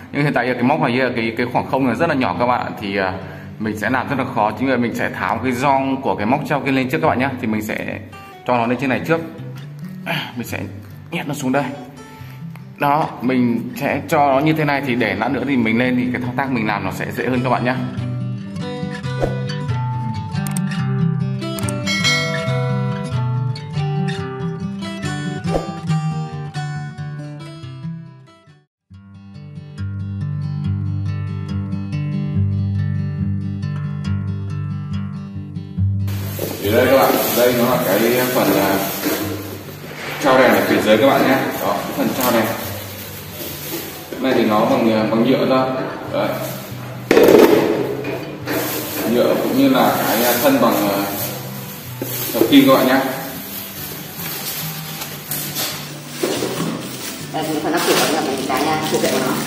Nhưng hiện tại cái móc này cái khoảng không này rất là nhỏ các bạn, thì mình sẽ làm rất là khó. Chính vì mình sẽ tháo cái gioăng của cái móc treo kia lên trước các bạn nhé. Thì mình sẽ cho nó lên trên này trước, mình sẽ nhét nó xuống đây. Đó, mình sẽ cho nó như thế này, thì để lát nữa thì mình lên thì cái thao tác mình làm nó sẽ dễ hơn các bạn nhé. Thì đây các bạn, đây nó là cái phần trao đèn ở phía dưới các bạn nhé. Đó, cái phần trao đèn này thì nó bằng nhựa thôi. Đấy. Nhựa cũng như là cái thân bằng hợp kim các bạn nhé. Đây là phần nắp cửa là cái phụ kiện của nó.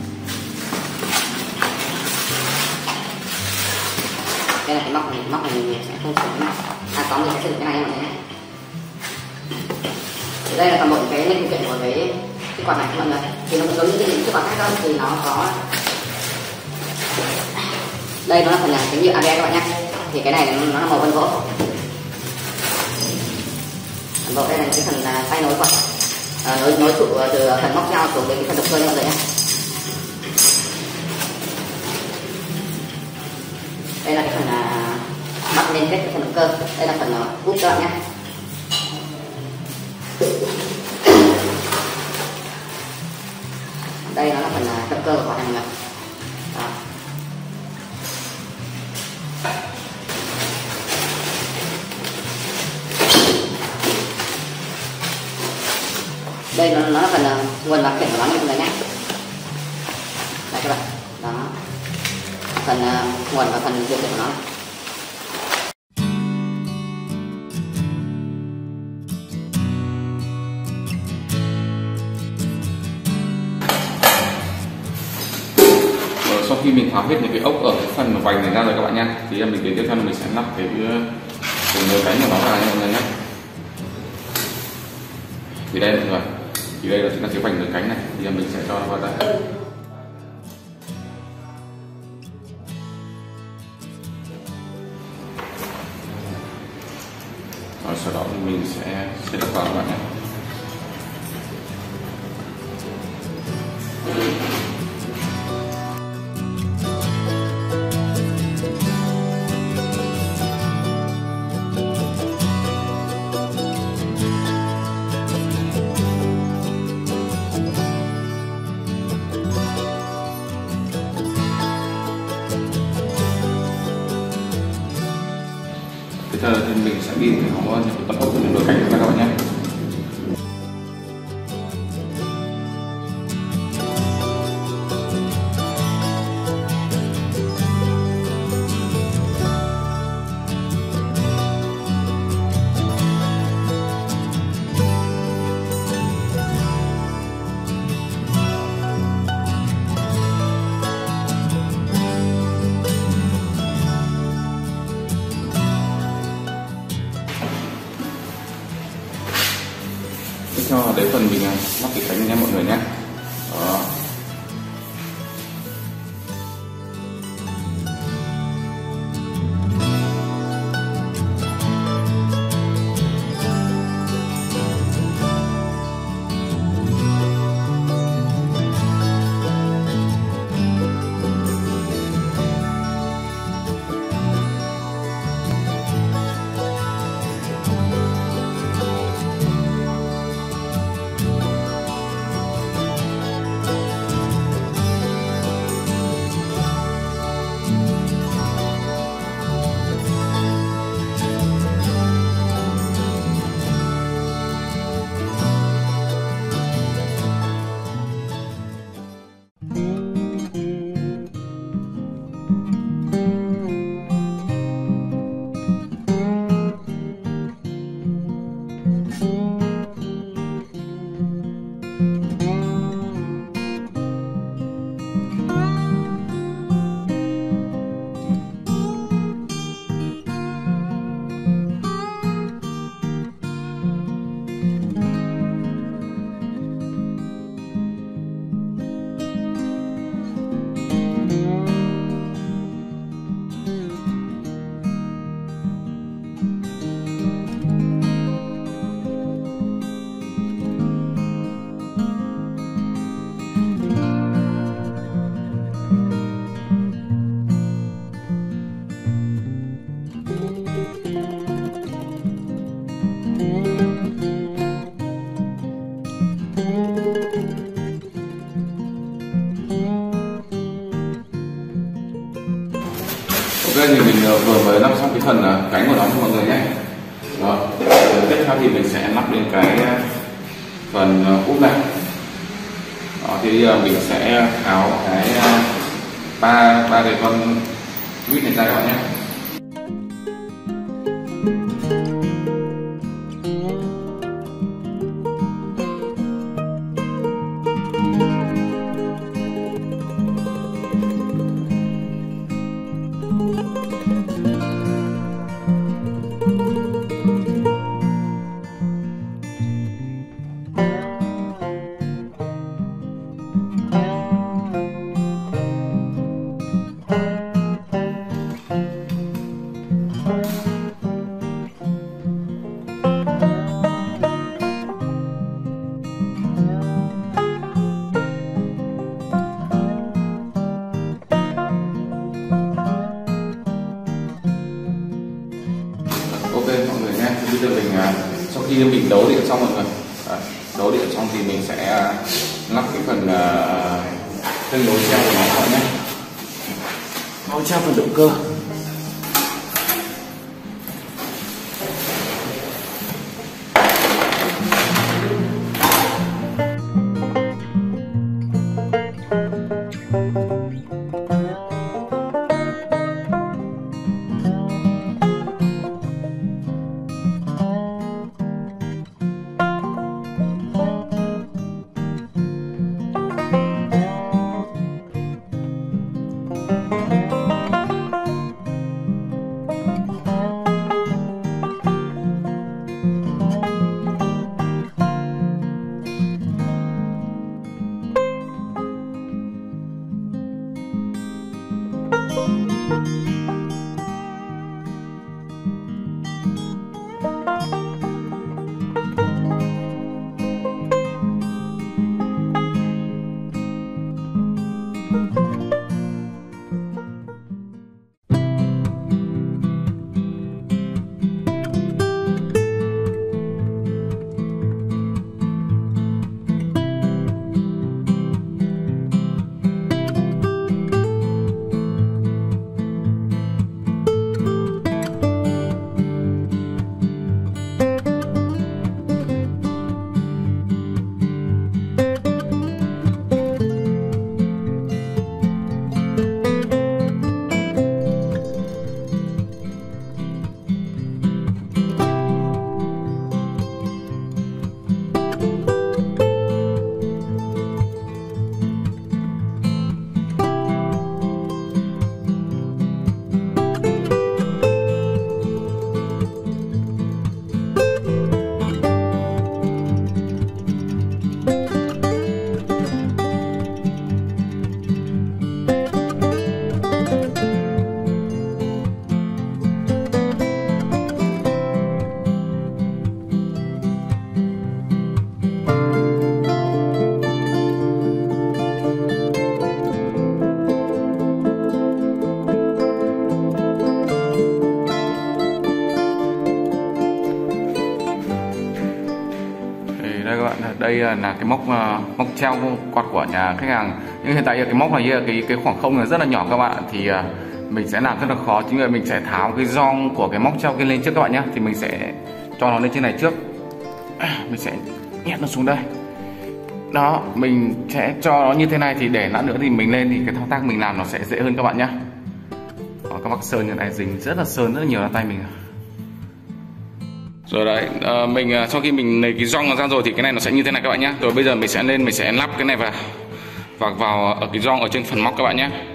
Đây là cái móc này mình sẽ không sử dụng. Có mình sẽ sử dụng cái này mọi người nhé. Đây là toàn bộ cái linh phụ kiện của cái quạt này mọi người. Thì nó cũng giống như những cái quạt khác đâu, thì nó có đây nó là phần là cái nhựa ABS các bạn nhé. Thì cái này nó là màu vân gỗ. Toàn bộ đây là cái phần tay nối quạt, nối trụ từ phần móc treo xuống đến cái phần động cơ đây mọi người nhé. Đây là cái phần bắt liên kết cái phần động cơ. Đây là phần úp các bạn nhé. Đây nó là phần động cơ của quạt này mọi người. Đó. Đây nó là phần nguồn và khiển của nó mọi người nhé. Đây các bạn. Đó. Phần nguồn và phần điều khiển của nó. Sau khi mình tháo hết những cái ốc ở cái phần vành này ra rồi các bạn nhé, thì mình đến tiếp theo mình sẽ lắp cái nồi cánh của nó vào nha mọi người nhé. Thì đây mọi người, thì đây là chính là cái vành nồi cánh này, thì mình sẽ cho nó vào đây. Rồi sau đó thì mình sẽ lắp vào các bạn nhé. Tiếp theo thì mình sẽ đi cái nó tập ốc của nồi cánh ra các bạn nhé. Tiếp theo là đến phần mình lắp cái cánh nha mọi người nhé. Đó. Đây thì mình vừa mới lắp xong cái phần cánh của nó cho mọi người nhé. Đó. Tiếp theo thì mình sẽ lắp lên cái phần úp này. Đó, thì mình sẽ tháo cái ba cái con vít này ra các bạn nhé. Ok mọi người nhé, bây giờ mình sau khi mình đấu điện xong mọi người, đấu điện xong thì mình sẽ lắp cái phần thân nối treo của nó vào nhé. Nối treo phần động cơ. Đây là cái móc treo quạt của nhà khách hàng. Nhưng hiện tại cái móc này cái khoảng không này rất là nhỏ các bạn, thì mình sẽ làm rất là khó. Chính vì mình sẽ tháo cái gioăng của cái móc treo kia lên trước các bạn nhé. Thì mình sẽ cho nó lên trên này trước. Mình sẽ nhét nó xuống đây. Đó, mình sẽ cho nó như thế này, thì để lát nữa thì mình lên thì cái thao tác mình làm nó sẽ dễ hơn các bạn nhé. Đó, các bác sơn như này dính rất là nhiều ra tay mình. Rồi đấy, mình sau khi mình lấy cái gioăng ra rồi thì cái này nó sẽ như thế này các bạn nhé. Rồi bây giờ mình sẽ lắp cái này vào ở cái gioăng ở trên phần móc các bạn nhé.